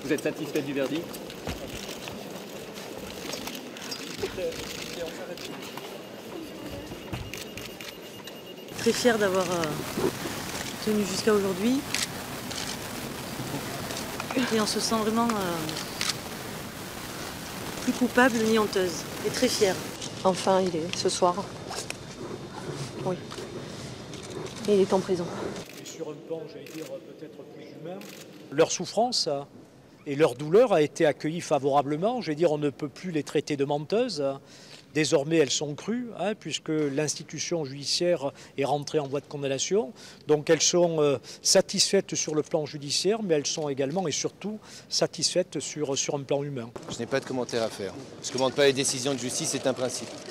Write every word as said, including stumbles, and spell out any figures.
Vous êtes satisfait du verdict? Très fière d'avoir euh, tenu jusqu'à aujourd'hui. Et on se sent vraiment euh, plus coupable ni honteuse. Et très fière. Enfin, il est ce soir. Oui. Et il est en prison. Et sur un plan, j'allais dire, peut-être plus humain. Leur souffrance et leur douleur a été accueillie favorablement. Je veux dire, on ne peut plus les traiter de menteuses. Désormais, elles sont crues, hein, puisque l'institution judiciaire est rentrée en voie de condamnation. Donc elles sont euh, satisfaites sur le plan judiciaire, mais elles sont également et surtout satisfaites sur, sur un plan humain. Je n'ai pas de commentaire à faire. Je ne commente pas les décisions de justice, c'est un principe.